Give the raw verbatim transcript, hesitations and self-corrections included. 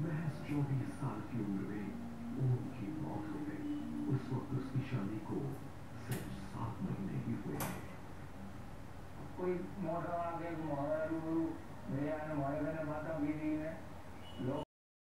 महज चौबीस साल की उम्र में उनकी मौत हो गई। उस वक्त उसकी शादी को सिर्फ सात महीने ही हुए। कोई मोटर आ गया